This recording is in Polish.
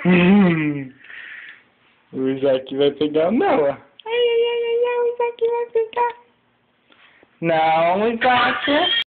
O Isaac vai pegar o Noah. Ai, ai, ai, ai, o Isaac vai pegar. Não, Isaac.